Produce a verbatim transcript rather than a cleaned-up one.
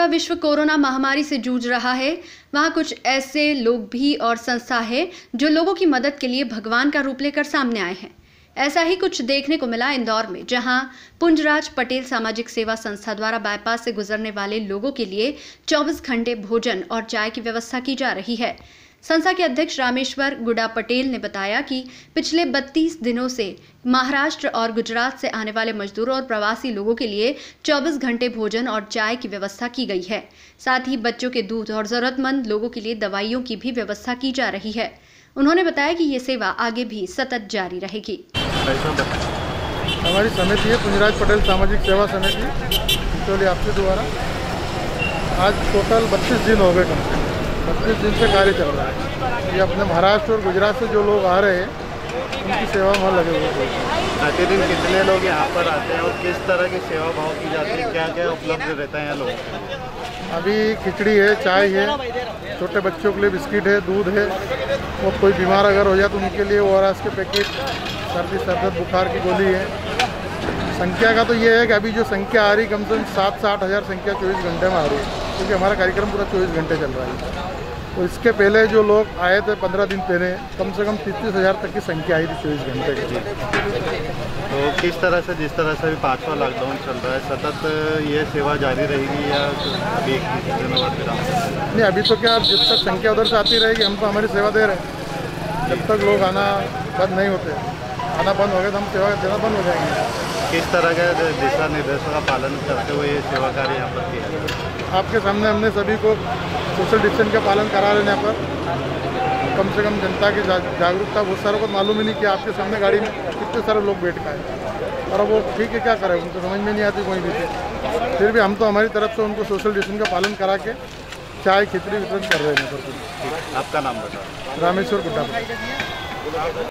पूरा विश्व कोरोना महामारी से जूझ रहा है, वहाँ कुछ ऐसे लोग भी और संस्था है जो लोगों की मदद के लिए भगवान का रूप लेकर सामने आए हैं। ऐसा ही कुछ देखने को मिला इंदौर में, जहां पुंजराज पटेल सामाजिक सेवा संस्था द्वारा बाईपास से गुजरने वाले लोगों के लिए चौबीस घंटे भोजन और चाय की व्यवस्था की जा रही है। संस्था के अध्यक्ष रामेश्वर गुडा पटेल ने बताया कि पिछले बत्तीस दिनों से महाराष्ट्र और गुजरात से आने वाले मजदूरों और प्रवासी लोगों के लिए चौबीस घंटे भोजन और चाय की व्यवस्था की गई है। साथ ही बच्चों के दूध और जरूरतमंद लोगों के लिए दवाइयों की भी व्यवस्था की जा रही है। उन्होंने बताया कि ये सेवा आगे भी सतत जारी रहेगी। हमारी समिति है पुंजराज पटेल सामाजिक सेवा समिति चिचोली आपके द्वारा आज टोटल बत्तीस दिन हो गए, कम से बत्तीस दिन से कार्य चल रहा है। ये अपने महाराष्ट्र और गुजरात से जो लोग आ रहे हैं उनकी सेवा में लगे हुए हैं। प्रतिदिन कितने लोग यहाँ पर आते हैं और किस तरह की सेवा भाव की जाती है, क्या क्या उपलब्ध रहता है यहाँ लोगों को? अभी खिचड़ी है, चाय है, छोटे बच्चों के लिए बिस्किट है, दूध है, और कोई बीमार अगर हो जाए तो उनके लिए ओ आर एस के पैकेट, सर्दी सरदर्द बुखार की गोली है। संख्या का तो ये है कि अभी जो संख्या आ रही कम से कम सात से आठ हज़ार संख्या चौबीस घंटे में आ रही है, क्योंकि हमारा कार्यक्रम पूरा चौबीस घंटे चल रहा है। तो इसके पहले जो लोग आए थे पंद्रह दिन पहले, कम से कम तीस तीस हज़ार तक की संख्या आई थी चौबीस घंटे की। तो किस तरह से, जिस तरह से अभी पाँचवा लॉकडाउन चल रहा है, सतत ये सेवा जारी रहेगी या अभी एक दिनों बाद विराम? नहीं, अभी तो क्या, जब तक संख्या उधर से आती रहेगी हम तो हमारी सेवा दे रहे हैं। जब तक लोग आना बंद नहीं होते, आना बंद हो गया तो हम सेवा देना बंद हो जाएंगे। किस तरह के दिशा निर्देशों का पालन करते हुए ये सेवा कार्य यहाँ पर किया है? आपके सामने हमने सभी को सोशल डिस्टेंस का पालन करा लेने पर कम से कम जनता की जागरूकता, बहुत सारों को मालूम ही नहीं कि आपके सामने गाड़ी में कितने सारे लोग बैठ पाए, और वो ठीक है क्या करें, उनको समझ में नहीं आती कोई भी चीज़। फिर भी हम तो हमारी तरफ से उनको सोशल डिस्टेंस का पालन करा के चाय खिचड़ी वितरण कर रहे हैं। आपका नाम बताओ। रामेश्वर गुड्डा।